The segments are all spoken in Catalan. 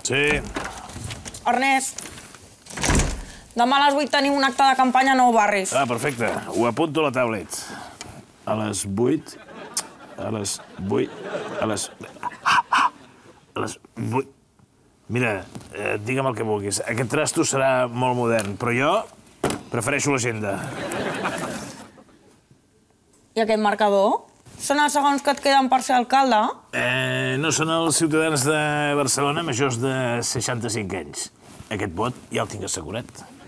Sí. Ernest, demà a les 8 tenim un acte de campanya a Nou Barris. Ah, perfecte. Ho apunto a la tablet. A les 8... A les 8... A les 8... Mira, digue'm el que vulguis. Aquest trasto serà molt modern, però jo prefereixo l'agenda. I aquest marcador? Són els segons que et queden per ser alcalde? No són els ciutadans de Barcelona majors de 65 anys. Aquest vot ja el tinc assegurat.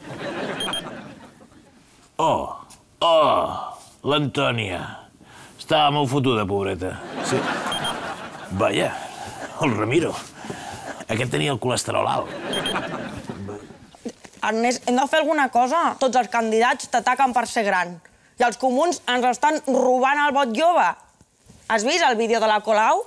L'Antònia. Estava molt fotuda, pobreta. Sí. Vaja, el Ramiro. Aquest tenia el colesterol alt. Ernest, hem de fer alguna cosa. Tots els candidats t'ataquen per ser gran. I els comuns ens estan robant el vot jove. Has vist el vídeo de la Colau?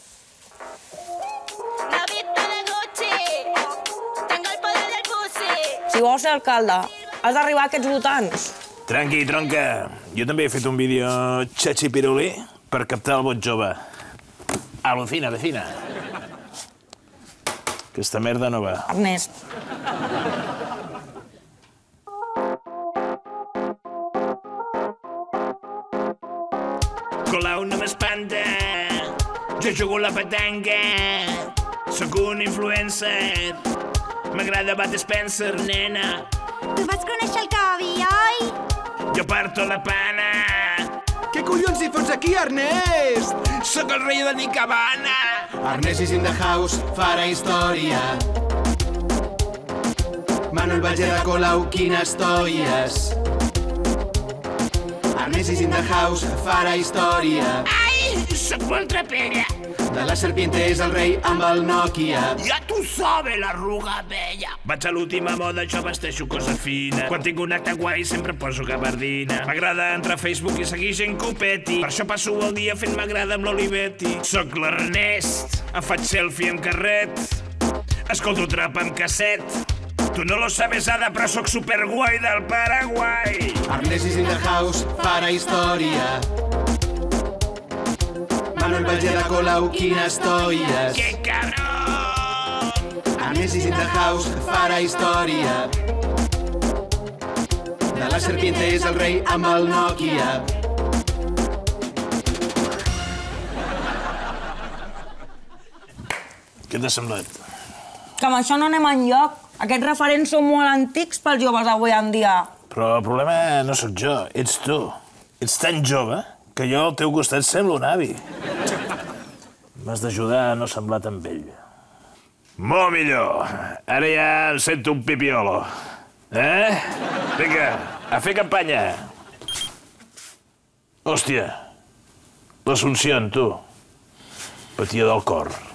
Si vols ser alcalde, has d'arribar a aquests votants. Tranqui, tronca. Jo també he fet un vídeo xatxipirulí per captar el vot jove. Alucina, defina. Aquesta merda no va. Ernest. Colau no m'espanta, jo jugo la petanca, sóc un influencer, m'agrada Bud Spencer, nena. Tu vas conèixer el Cavi, oi? Jo parto la pana. Què collons hi fots aquí, Ernest? Sóc el rei de Nicabana. Ernest is in the house, farà història. Manuel Balleda, Colau, quines toies. Ernest is in the house, farà història. Ai, sóc molt trapella. De la serpiente és el rei amb el Nokia. Ja tu sabe l'arruga vella. Vaig a l'última moda, jo vesteixo cosa fina. Quan tinc un acte guai sempre poso gabardina. M'agrada entrar a Facebook i seguir gent que ho peti. Per això passo el dia fent m'agrada amb l'Olivetti. Soc l'Ernest, em faig selfie amb carret. Escolto trap amb casset. Tu no lo sabes, Ada, però sóc superguai del Paraguai. Ernest is in the house, farà història. Manuel Balleda, Colau, quines toies. Que cabrón! Ernest is in the house, farà història. De la serpiente és el rei amb el Nokia. Què t'ha semblat? Que amb això no anem enlloc. Aquests referents són molt antics pels joves d'avui en dia. Però el problema no sóc jo, ets tu. Ets tan jove que jo al teu costat semblo un avi. M'has d'ajudar a no semblar tan vell. Molt millor. Ara ja em sento un pipiolo. Vinga, a fer campanya. Hòstia, l'Assumpció, tu. Patia del cor.